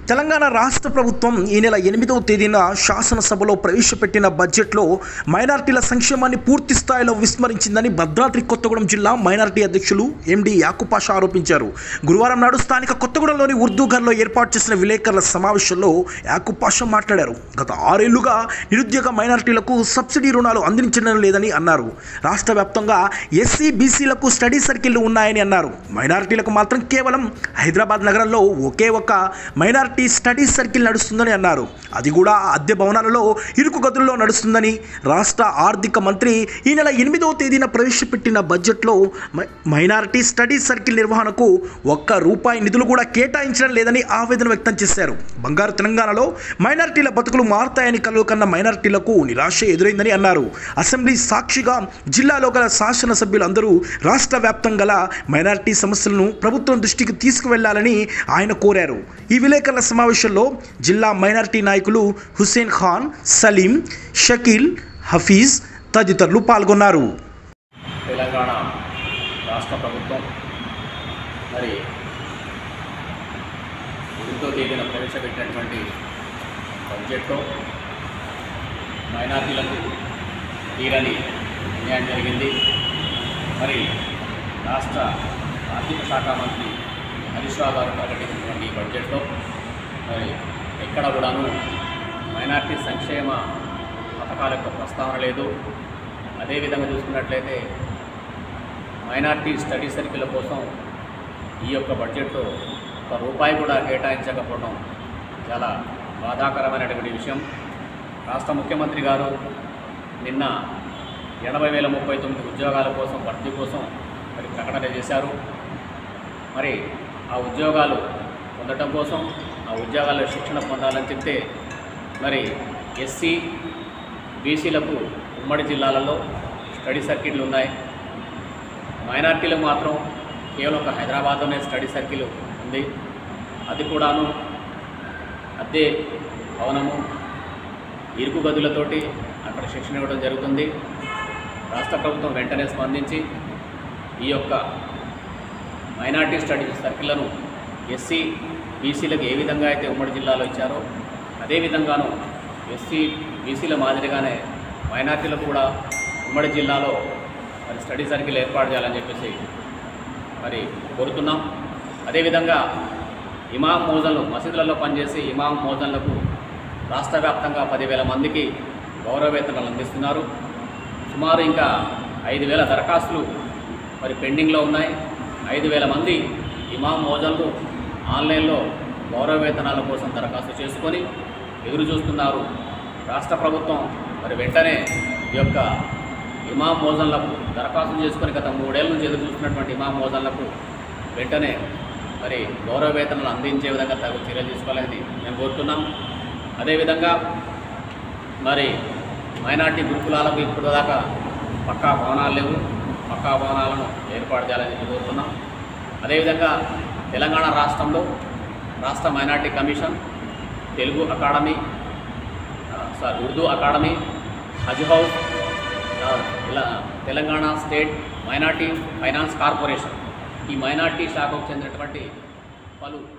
తెలంగాణ రాష్ట్ర ప్రభుత్వం ఈ నెల 8వ తేదీన శాసనసభలో ప్రవేశపెట్టిన బడ్జెట్లో మైనారిటీల సంక్షేమాన్ని పూర్తి స్థాయిలో విస్మరించిందని భద్రాద్రి కొత్తగూడెం జిల్లా మైనారిటీ అధ్యక్షులు ఎండి యాకూబ్ పాషా ఆరోపించారు. గురువారం నాడు స్థానిక కొత్తగూడెంలోని ఉర్దూఘర్లో ఏర్పాటు చేసిన విలేకరుల సమావేశంలో యాకూబ్ పాషా మాట్లాడారు. గత 6 ఏళ్లుగా నిరుద్యోగ మైనారిటీలకు సబ్సిడీ రుణాలు అందించడం లేదని అన్నారు. రాష్ట్ర వ్యాప్తంగా ఎస్సీ బీసీలకు స్టడీ సర్కిళ్లు ఉన్నాయని అన్నారు. మైనారిటీలకు మాత్రం కేవలం హైదరాబాద్ నగరంలో ఒకే ఒక మైనారిటీ స్టడీ సర్కిల్ నడుస్తుందని అన్నారు. అది కూడా అద్దె భవనాలలో ఇరుకు గదుల్లో నడుస్తుందని రాష్ట్ర ఆర్థిక మంత్రి ఈ నెల 8వ తేదీన ప్రవేశపెట్టిన బడ్జెట్లో మైనారిటీ స్టడీ సర్కిల్ నిర్వహణకు ₹1 నిధులు కూడా కేటాయించడం లేదని ఆవేదన వ్యక్తం చేశారు. బంగారు తెలంగాణలో మైనారిటీల బతుకులు మారుతాయని కలలు కన్న మైనారిటీలకు నిరాశ ఎదురైందని అన్నారు. అసెంబ్లీ సాక్షిగా జిల్లాలో గల శాసనసభ్యులందరూ రాష్ట్ర వ్యాప్తంగా గల మైనారిటీ సమస్యలను ప్రభుత్వం దృష్టికి తీసుకువెళ్లాలని ఆయన కోరారు. ఈ విలేకరుల సమావేశంలో జిల్లా మైనారిటీ నాయకులు హుస్సేన్ ఖాన్, సలీం, షకీల్, హఫీజ్ తదితరులు పాల్గొన్నారు. తెలంగాణ రాష్ట్ర ప్రభుత్వం మరి 8వ తేదీన ప్రవేశపెట్టినటువంటి బడ్జెట్లో మైనారిటీలకు తీరని అన్యాయం జరిగింది. మరి రాష్ట్ర ఆర్థిక శాఖ మంత్రి హరీష్ రావు గారు ప్రకటించినటువంటి ఈ బడ్జెట్లో మరి ఎక్కడ కూడాను మైనారిటీ సంక్షేమ పథకాల యొక్క ప్రస్తావన లేదు. అదేవిధంగా చూసుకున్నట్లయితే మైనారిటీ స్టడీ సర్కిల్ కోసం ఈ యొక్క బడ్జెట్లో ₹1 కూడా కేటాయించకపోవడం చాలా బాధాకరమైనటువంటి విషయం. రాష్ట్ర ముఖ్యమంత్రి గారు నిన్న 80,039 ఉద్యోగాల కోసం భర్తీ కోసం మరి ప్రకటన చేశారు. మరి ఆ ఉద్యోగాలు పొందడం కోసం ఆ ఉద్యోగాల్లో శిక్షణ పొందాలని చెప్తే మరి ఎస్సీ బీసీలకు ఉమ్మడి జిల్లాలలో స్టడీ సర్కిళ్ళు ఉన్నాయి. మైనార్టీలకు మాత్రం కేవలం ఒక హైదరాబాద్లోనే స్టడీ సర్కిల్ ఉంది. అది కూడాను అద్దె భవనము ఇరుకు గదులతోటి అక్కడ శిక్షణ ఇవ్వడం జరుగుతుంది. రాష్ట్ర ప్రభుత్వం వెంటనే స్పందించి ఈ యొక్క మైనార్టీ స్టడీ సర్కిళ్లను ఎస్సీ బీసీలకు ఏ విధంగా అయితే ఉమ్మడి జిల్లాలో ఇచ్చారో అదేవిధంగాను ఎస్సీ బీసీల మాదిరిగానే మైనార్టీలకు కూడా ఉమ్మడి జిల్లాలో మరి స్టడీ సర్కిల్ ఏర్పాటు చేయాలని చెప్పేసి మరి కోరుతున్నాం. అదేవిధంగా ఇమాం మోజన్లు మసీదులలో పనిచేసి ఇమాం మోజన్లకు రాష్ట్ర వ్యాప్తంగా 10,000 మందికి గౌరవ వేతనాలు అందిస్తున్నారు. సుమారు ఇంకా 5,000 దరఖాస్తులు మరి పెండింగ్లో ఉన్నాయి. 5,000 మంది ఇమాం మోజన్లు ఆన్లైన్లో గౌరవ వేతనాల కోసం దరఖాస్తు చేసుకొని ఎదురు చూస్తున్నారు. రాష్ట్ర ప్రభుత్వం మరి వెంటనే ఈ యొక్క ఇమాం మోజన్లకు దరఖాస్తు చేసుకొని గత 3 ఏళ్ల నుంచి ఎదురు చూస్తున్నటువంటి ఇమాం మోజన్లకు వెంటనే మరి గౌరవ వేతనాలు అందించే విధంగా తగు చర్యలు తీసుకోవాలని మేము కోరుతున్నాం. అదేవిధంగా మరి మైనార్టీ గురుకులాలకు ఇప్పుడు దాకా పక్కా భవనాలు లేవు. పక్కా భవనాలను ఏర్పాటు చేయాలని కోరుతున్నాం. అదేవిధంగా తెలంగాణ రాష్ట్రంలో రాష్ట్ర minority commission, Telugu academy, Urdu academy, Haj house, ఇలా Telangana state minority finance corporation ఈ మైనార్టీ శాఖకు చెందినటువంటి పలు